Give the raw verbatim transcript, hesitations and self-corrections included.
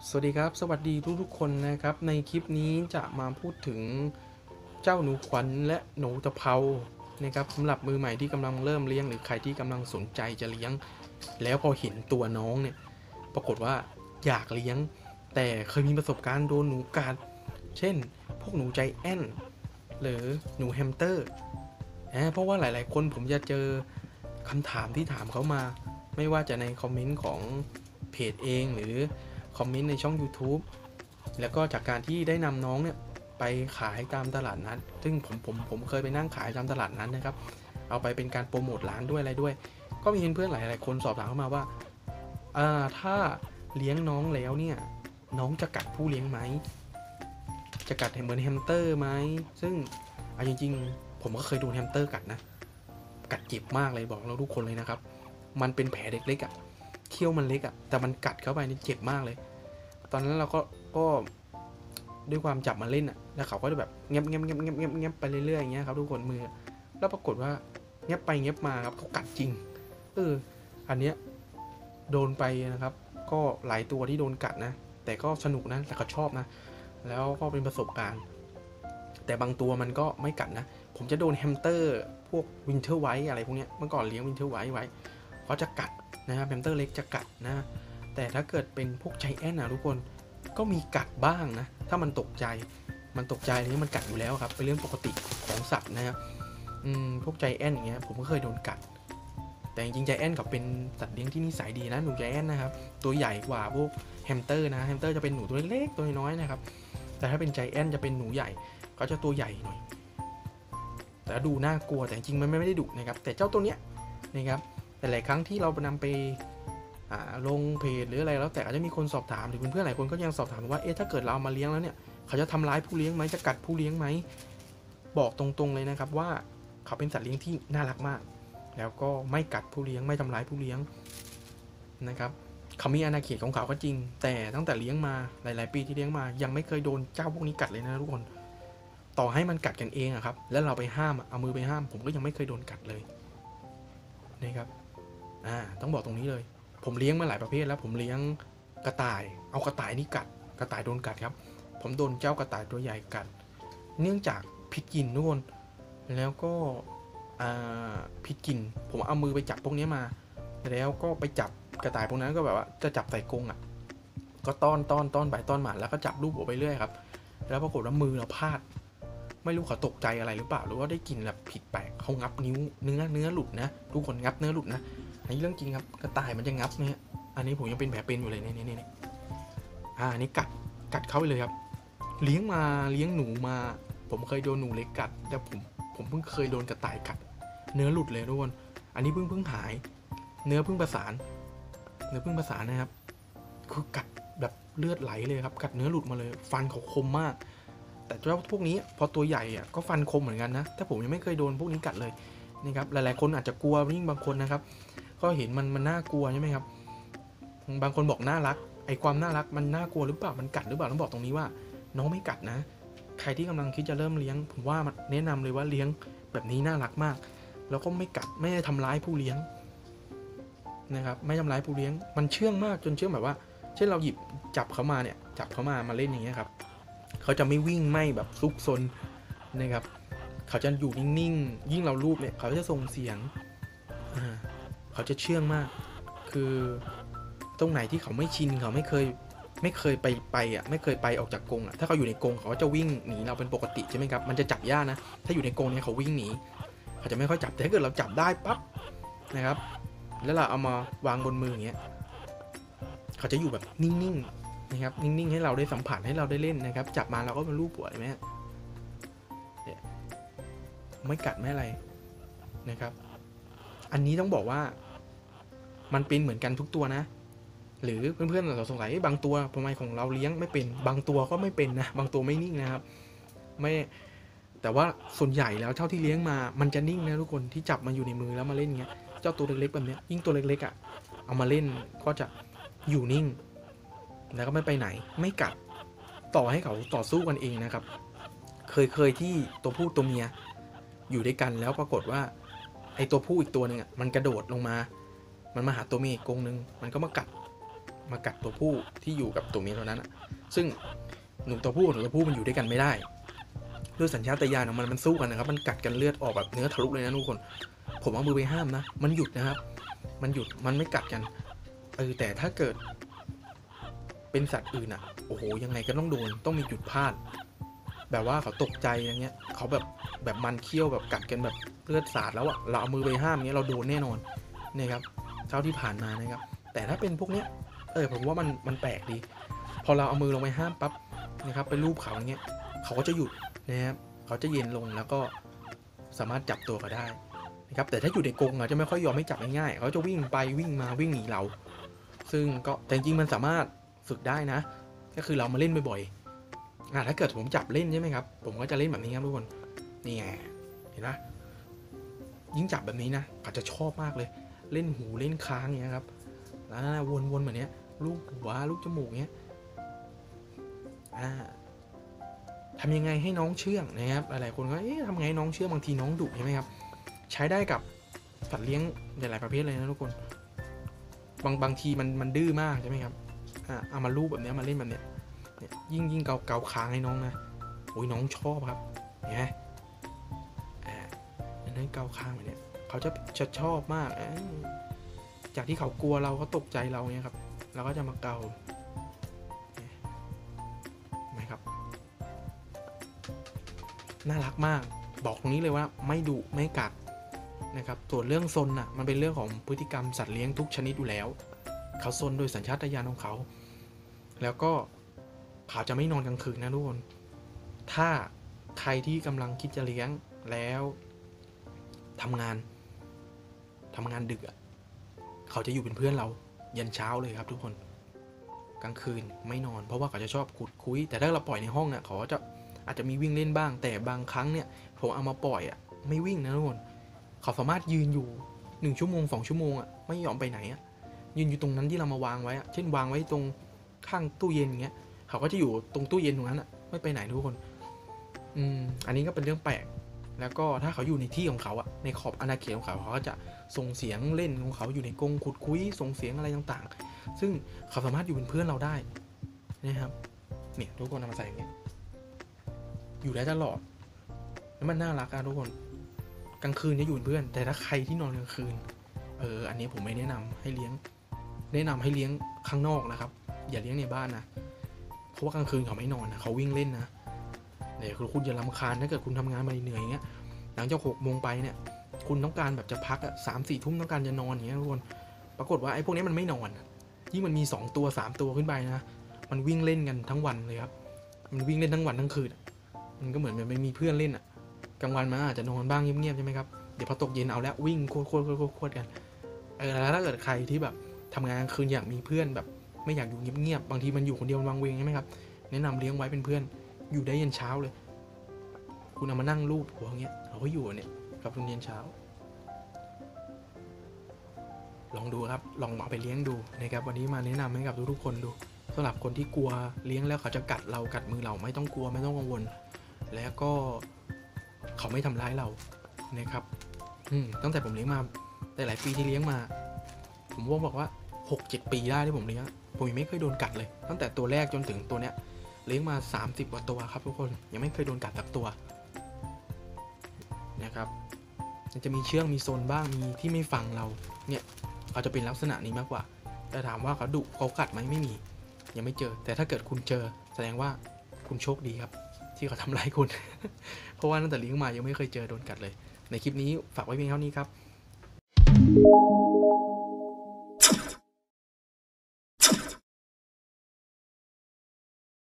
สวัสดีครับสวัสดีทุกๆคนนะครับในคลิปนี้จะมาพูดถึงเจ้าหนูขวัญและหนูตะเภานะครับสำหรับมือใหม่ที่กำลังเริ่มเลี้ยงหรือใครที่กำลังสนใจจะเลี้ยงแล้วพอเห็นตัวน้องเนี่ยปรากฏว่าอยากเลี้ยงแต่เคยมีประสบการณ์โดนหนูกัดเช่นพวกหนูใจแอนหรือหนูแฮมสเตอร์เพราะว่าหลายๆคนผมจะเจอคำถามที่ถามเขามาไม่ว่าจะในคอมเมนต์ของเพจเองหรือคอมเมนต์ในช่อง YouTube แล้วก็จากการที่ได้นำน้องเนี่ยไปขายตามตลาดนัดซึ่งผมผมผมเคยไปนั่งขายตามตลาดนัดนะครับเอาไปเป็นการโปรโมทร้านด้วยอะไรด้วยก็มีเพื่อนหลายๆคนสอบถามเข้ามาว่าถ้าเลี้ยงน้องแล้วเนี่ยน้องจะกัดผู้เลี้ยงไหมจะกัดเหมือนแฮมสเตอร์ไหมซึ่งเอาจริงๆผมก็เคยโดนแฮมสเตอร์กัดนะกัดเจ็บมากเลยบอกเราทุกคนเลยนะครับมันเป็นแผลเล็กๆอ่ะเขี้ยวมันเล็กอ่ะแต่มันกัดเข้าไปนี่เจ็บมากเลยตอนนั้นเราก็ก็ด้วยความจับมาเล่นอ่ะแล้วเขาก็จะแบบเงียบเงียบเงียบเงียบเงียบเงียบไปเรื่อยๆอย่างเงี้ยครับทุกคนมือแล้วปรากฏว่าเงียบไปเงียบมาครับเขากัดจริงเอออันเนี้ยโดนไปนะครับก็หลายตัวที่โดนกัดนะแต่ก็สนุกนะแต่ก็ชอบนะแล้วก็เป็นประสบการณ์แต่บางตัวมันก็ไม่กัดนะผมจะโดนแฮมสเตอร์พวกวินเทอร์ไวท์อะไรพวกเนี้ยเมื่อก่อนเลี้ยงวินเทอร์ไวท์ไว้เขาจะกัดนะครับแฮมสเตอร์เล็กจะกัดนะแต่ถ้าเกิดเป็นพวกไจแอนท์นะทุกคนก็มีกัดบ้างนะถ้ามันตกใจมันตกใจนี้มันกัดอยู่แล้วครับเป็นเรื่องปกติของสัตว์นะครับอืมพวกไจแอนท์อย่างเงี้ยผมก็เคยโดนกัดแต่จริงๆไจแอนท์เขาเป็นสัตว์เลี้ยงที่นิสัยดีนะหนูไจแอนท์นะครับตัวใหญ่กว่าพวกแฮมสเตอร์นะแฮมสเตอร์จะเป็นหนูตัวเล็กๆตัวน้อยๆนะครับแต่ถ้าเป็นไจแอนท์จะเป็นหนูใหญ่เขาจะตัวใหญ่หน่อยแต่ดูน่ากลัวแต่จริงๆมันไม่ได้ดุนะครับแต่เจ้าตัวเนี้ยนะครับแต่หลายครั้งที่เรานำไปลงเพจหรืออะไรแล้วแต่อาจจะมีคนสอบถามหรือเพื่อนๆหลายคนก็ยังสอบถามว่าเอ๊ะถ้าเกิดเราเอามาเลี้ยงแล้วเนี่ยเขาจะทำร้ายผู้เลี้ยงไหมจะกัดผู้เลี้ยงไหมบอกตรงๆเลยนะครับว่าเขาเป็นสัตว์เลี้ยงที่น่ารักมากแล้วก็ไม่กัดผู้เลี้ยงไม่ทำร้ายผู้เลี้ยงนะครับเขามีอาณาเขตของเขาก็จริงแต่ตั้งแต่เลี้ยงมาหลายๆปีที่เลี้ยงมายังไม่เคยโดนเจ้าพวกนี้กัดเลยนะทุกคนต่อให้มันกัดกันเองอะครับแล้วเราไปห้ามเอามือไปห้ามผมก็ยังไม่เคยโดนกัดเลยนะครับอ่าต้องบอกตรงนี้เลยผมเลี้ยงมาหลายประเภทแล้วผมเลี้ยงกระต่ายเอากระต่ายนี่กัดกระต่ายโดนกัดครับผมโดนเจ้ากระต่ายตัวใหญ่กัดเนื่องจากพิษกินทุกคนแล้วก็พิษกินผมเอามือไปจับพวกนี้มาแล้วก็ไปจับกระต่ายพวกนั้นก็แบบว่าจะจับใส่กรงอ่ะก็ต้อนต้อนต้อนไปต้อนมาแล้วก็จับลูกออกไปเรื่อยครับแล้วปรากฏว่ามือเราพลาดไม่รู้เขาตกใจอะไรหรือเปล่าหรือว่าได้กลิ่นแบบผิดแปลกเขางับนิ้วเนื้อเนื้อหลุดนะทุกคนงับเนื้อหลุดนะอันนี้เรื่องจริงครับกระต่ายมันจะงับเนี่ยอันนี้ผมยังเป็นแผลเป็นอยู่เลยนี่นี่นี่อ่าอันนี้กัดกัดเข้าไปเลยครับเลี้ยงมาเลี้ยงหนูมาผมเคยโดนหนูเล็กกัดแต่ผมผมเพิ่งเคยโดนกระต่ายกัดเนื้อหลุดเลยทุกคนอันนี้เพิ่งเพิ่งหายเนื้อเพิ่งประสานเนื้อเพิ่งประสานนะครับคือกัดแบบเลือดไหลเลยครับกัดเนื้อหลุดมาเลยฟันเขาคมมากแต่เจ้าพวกนี้พอตัวใหญ่อ่ะก็ฟันคมเหมือนกันนะแต่ผมยังไม่เคยโดนพวกนี้กัดเลยนี่ครับหลายๆคนอาจจะกลัวยิ่งบางคนนะครับก็เห็นมันมันน่ากลัวใช่ไหมครับบางคนบอกน่ารักไอความน่ารักมันน่ากลัวหรือเปล่ามันกัดหรือเปล่าต้องบอกตรงนี้ว่าน้องไม่กัดนะใครที่กำลังคิดจะเริ่มเลี้ยงผมว่าแนะนำเลยว่าเลี้ยงแบบนี้น่ารักมากแล้วก็ไม่กัดไม่ทำร้ายผู้เลี้ยงนะครับไม่ทำร้ายผู้เลี้ยงมันเชื่องมากจนเชื่องแบบว่าเช่นเราหยิบจับเขามาเนี่ยจับเขามามาเล่นอย่างเงี้ยครับเขาจะไม่วิ่งไม่แบบซุกซนนะครับเขาจะอยู่นิ่งๆยิ่งเราลูบเนี่ยเขาจะส่งเสียงเขาจะเชื่องมากคือตรงไหนที่เขาไม่ชินเขาไม่เคยไม่เคยไปไปอ่ะไม่เคยไปออกจากกรงอ่ะถ้าเขาอยู่ในกรงเขาจะวิ่งหนีเราเป็นปกติใช่ไหมครับมันจะจับยากนะถ้าอยู่ในกรงเนี่ยเขาวิ่งหนีเขาจะไม่ค่อยจับแต่ถ้าเกิดเราจับได้ปั๊บนะครับแล้วเราเอามาวางบนมืออย่างเงี้ยเขาจะอยู่แบบนิ่งๆนะครับนิ่งๆให้เราได้สัมผัสให้เราได้เล่นนะครับจับมาเราก็เป็นลูกหัวเลยไหมไม่กัดไม่อะไรนะครับอันนี้ต้องบอกว่ามันเป็นเหมือนกันทุกตัวนะหรือเพื่อนๆเราสงสัยบางตัวทำไมของเราเลี้ยงไม่เป็นบางตัวก็ไม่เป็นนะบางตัวไม่นิ่งนะครับไม่แต่ว่าส่วนใหญ่แล้วเท่าที่เลี้ยงมามันจะนิ่งนะทุกคนที่จับมาอยู่ในมือแล้วมาเล่นเงี้ยเจ้าตัวเล็กๆแบบนี้ยิ่งตัวเล็กๆอ่ะเอามาเล่นก็จะอยู่นิ่งแล้วก็ไม่ไปไหนไม่กัดต่อให้เขาต่อสู้กันเองนะครับเคยเคยที่ตัวผู้ตัวเมียอยู่ด้วยกันแล้วปรากฏว่าไอตัวผู้อีกตัวหนึ่งอ่ะมันกระโดดลงมามันมาหาตัวเมียอีกกรงนึงมันก็มากัดมากัดตัวผู้ที่อยู่กับตัวเมียตัวนั้นซึ่งหนูตัวผู้กับหนูตัวผู้มันอยู่ด้วยกันไม่ได้ด้วยสัญชาตญาณของมันมันสู้กันนะครับมันกัดกันเลือดออกแบบเนื้อทะลุเลยนะทุกคนผมเอามือไปห้ามนะมันหยุดนะครับมันหยุดมันไม่กัดกันเออแต่ถ้าเกิดเป็นสัตว์อื่นอ่ะโอ้โหยังไงก็ต้องโดนต้องมีจุดพลาดแบบว่าเขาตกใจอย่างเงี้ยเขาแบบแบบมันเคี้ยวแบบกัดกันแบบเลือดสาดแล้วอ่ะเราเอามือไปห้ามเงี้ยเราโดนแน่นอนนี่ครับเท่าที่ผ่านมานะครับแต่ถ้าเป็นพวกเนี้ยเออผมว่ามันมันแปลกดีพอเราเอามือลงไปห้ามปั๊บนะครับไปรูปเขาอย่างเงี้ยเขาก็จะหยุดนะครับเขาจะเย็นลงแล้วก็สามารถจับตัวเขาได้นะครับแต่ถ้าอยู่ในกรงอ่ะจะไม่ค่อยยอมให้จับง่ายๆเขาจะวิ่งไปวิ่งมาวิ่งหนีเราซึ่งก็แต่จริงๆมันสามารถฝึกได้นะก็คือเรามาเล่นบ่อยๆอ่ะถ้าเกิดผมจับเล่นใช่ไหมครับผมก็จะเล่นแบบนี้ครับทุกคนนี่ไงเห็นไหมยิ่งจับแบบนี้นะเขาจะชอบมากเลยเล่นหูเล่นค้างเงี้ยครับแล้ววนๆแบบนี้ลูกหัวลูกจมูกเงี้ยอ่าทำยังไงให้น้องเชื่องนะครับหลายๆคนก็เอ๊ะทำไงให้น้องเชื่องบางทีน้องดุใช่ไหมครับใช้ได้กับสัตว์เลี้ยงหลายๆประเภทเลยนะทุกคนบางบางทีมันมันดื้อมากใช่ไหมครับอ่าเอามาลูบแบบนี้มาเล่นแบบเนี้ยเนี่ยยิ่งยิ่งเกาเกาค้างให้น้องนะโอ้ยน้องชอบครับเห็นไหมอ่านั่นเกาค้างแบบเนี้ยเขาจะจะชอบมากจากที่เขากลัวเราเขาตกใจเราเนี่ยครับเราก็จะมาเกาไหมครับน่ารักมากบอกตรงนี้เลยว่าไม่ดุไม่กัดนะครับส่วนเรื่องซนน่ะมันเป็นเรื่องของพฤติกรรมสัตว์เลี้ยงทุกชนิดอยู่แล้วเขาซนโดยสัญชาตญาณของเขาแล้วก็เขาจะไม่นอนกลางคืนนะทุกคนถ้าใครที่กำลังคิดจะเลี้ยงแล้วทำงานทำงานดึกอ่ะเขาจะอยู่เป็นเพื่อนเรายันเช้าเลยครับทุกคนกลางคืนไม่นอนเพราะว่าเขาจะชอบขุดคุยแต่ถ้าเราปล่อยในห้องเนี่ยเขาจะอาจจะมีวิ่งเล่นบ้างแต่บางครั้งเนี่ยผมเอามาปล่อยอ่ะไม่วิ่งนะทุกคนเขาสามารถยืนอยู่หนึ่งชั่วโมงสองชั่วโมงอ่ะไม่ยอมไปไหนอ่ะยืนอยู่ตรงนั้นที่เรามาวางไว้อ่ะเช่นวางไว้ตรงข้างตู้เย็นอย่างเงี้ยเขาก็จะอยู่ตรงตู้เย็นตรงนั้นอ่ะไม่ไปไหนทุกคนอืมอันนี้ก็เป็นเรื่องแปลกแล้วก็ถ้าเขาอยู่ในที่ของเขาอ่ะในขอบอาณาเขตของเขาเขาก็จะส่งเสียงเล่นของเขาอยู่ในกรงขุดคุยส่งเสียงอะไรต่างๆซึ่งเขาสามารถอยู่เป็นเพื่อนเราได้นะครับเนี่ยทุกคนเอามาใส่อย่างเงี้ยอยู่ได้ตลอดแล้วมันน่ารักอะทุกคนกลางคืนจะอยู่เป็นเพื่อนแต่ถ้าใครที่นอนกลางคืนเอออันนี้ผมไม่แนะนำให้เลี้ยงแนะนำให้เลี้ยงข้างนอกนะครับอย่าเลี้ยงในบ้านนะเพราะว่ากลางคืนเขาไม่นอนนะเขาวิ่งเล่นนะเดี๋ยวคุณจะรำคาญถ้าเกิดคุณทำงานมาเหนื่อยอย่างเงี้ยหลังจากหกโมงไปเนี่ยคุณต้องการแบบจะพักอ่ะสามสี่ทุ่มต้องการจะนอนอย่างเงี้ยทุกคนปรากฏว่าไอ้พวกนี้มันไม่นอนยิ่งมันมีสองตัวสามตัวขึ้นไปนะมันวิ่งเล่นกันทั้งวันเลยครับมันวิ่งเล่นทั้งวันทั้งคืนมันก็เหมือนมันไม่มีเพื่อนเล่นอ่ะกลางวันมันอาจจะนอนบ้างเงียบๆใช่ไหมครับเดี๋ยวพอตกเย็นเอาแล้ววิ่งโคตรโคตรโคตรโคตรกันเออแล้วถ้าเกิดใครที่แบบทำงานกลางคืนอยากมีเพื่อนแบบไม่อยากอยู่เงียบๆบางทีมันอยู่คนเดียววังเวงใช่ไหมครับแนะนำเลี้ยงไว้เป็นเพื่อนอยู่ได้ยันเช้าเลยคุณเอามานั่งรูปหัวอย่างเงี้ยเขาก็อยู่เนี่ยกับทุนเย็นเช้าลองดูครับลองเอาไปเลี้ยงดูนะครับวันนี้มาแนะนำให้กับทุกๆคนดูสำหรับคนที่กลัวเลี้ยงแล้วเขาจะกัดเรากัดมือเราไม่ต้องกลัวไม่ต้องกังวลแล้วก็เขาไม่ทำร้ายเรานะครับอืมตั้งแต่ผมเลี้ยงมาแต่หลายปีที่เลี้ยงมาผมว่าบอกว่า หกเจ็ด ปีได้ที่ผมเลี้ยงผมยังไม่เคยโดนกัดเลยตั้งแต่ตัวแรกจนถึงตัวเนี้ยเลี้ยงมาสามสิบกว่าตัวครับทุกคนยังไม่เคยโดนกัดสักตัวนะครับจะมีเชื่องมีโซนบ้างมีที่ไม่ฟังเราเนี่ยเขาจะเป็นลักษณะนี้มากกว่าแต่ถามว่าเขาดุเขากัดไหมไม่มียังไม่เจอแต่ถ้าเกิดคุณเจอแสดงว่าคุณโชคดีครับที่เขาทำร้ายคุณ เพราะว่าตั้งแต่เลี้ยงมายังไม่เคยเจอโดนกัดเลยในคลิปนี้ฝากไว้เพียงเท่านี้ครับ